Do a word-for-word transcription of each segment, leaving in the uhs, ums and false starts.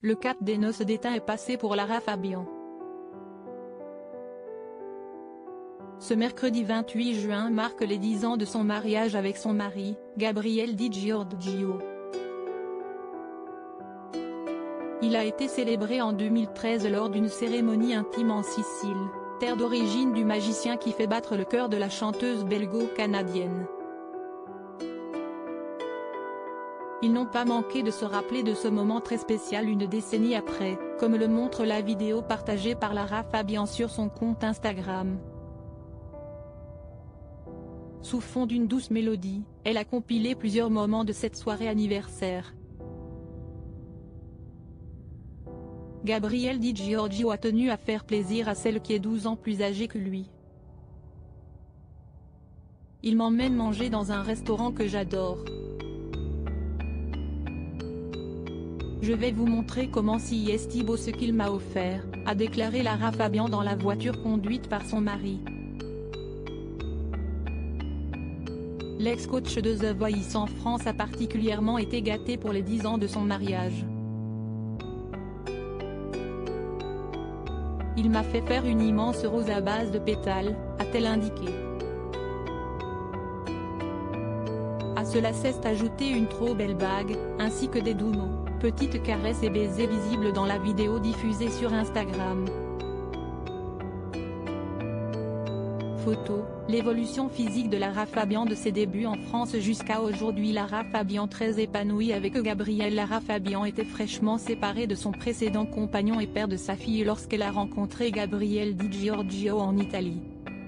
le cap des noces d'étain est passé pour Lara Fabian. Ce mercredi vingt-huit juin marque les dix ans de son mariage avec son mari, Gabriel Di Giorgio. Il a été célébré en deux mille treize lors d'une cérémonie intime en Sicile, terre d'origine du magicien qui fait battre le cœur de la chanteuse belgo-canadienne. Ils n'ont pas manqué de se rappeler de ce moment très spécial une décennie après, comme le montre la vidéo partagée par Lara Fabian sur son compte Instagram. Sous fond d'une douce mélodie, elle a compilé plusieurs moments de cette soirée anniversaire. Gabriel Di Giorgio a tenu à faire plaisir à celle qui est douze ans plus âgée que lui. Il m'emmène manger dans un restaurant que j'adore. Je vais vous montrer comment si est beau ce qu'il m'a offert, a déclaré Lara Fabian dans la voiture conduite par son mari. L'ex-coach de The Voice en France a particulièrement été gâté pour les dix ans de son mariage. Il m'a fait faire une immense rose à base de pétales, a-t-elle indiqué. À cela s'est ajoutée une trop belle bague, ainsi que des doux mots, petites caresses et baisers visibles dans la vidéo diffusée sur Instagram. Photo, l'évolution physique de Lara Fabian de ses débuts en France jusqu'à aujourd'hui. Lara Fabian très épanouie avec Gabriel. Lara Fabian était fraîchement séparée de son précédent compagnon et père de sa fille lorsqu'elle a rencontré Gabriel Di Giorgio en Italie.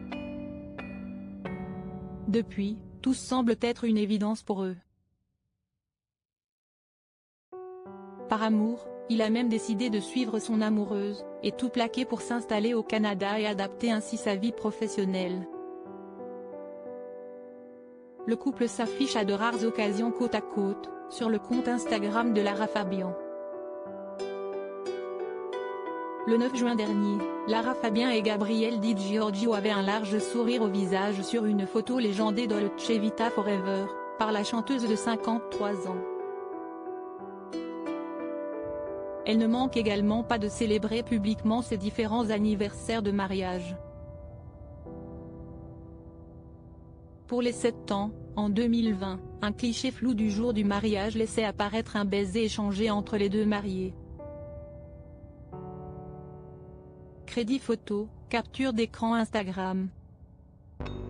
Depuis, tout semble être une évidence pour eux. Par amour, il a même décidé de suivre son amoureuse, et tout plaquer pour s'installer au Canada et adapter ainsi sa vie professionnelle. Le couple s'affiche à de rares occasions côte à côte, sur le compte Instagram de Lara Fabian. Le neuf juin dernier, Lara Fabian et Gabriel Di Giorgio avaient un large sourire au visage sur une photo légendée Dolce Vita Forever, par la chanteuse de cinquante-trois ans. Elle ne manque également pas de célébrer publiquement ses différents anniversaires de mariage. Pour les sept ans, en deux mille vingt, un cliché flou du jour du mariage laissait apparaître un baiser échangé entre les deux mariés. Crédit photo, capture d'écran Instagram.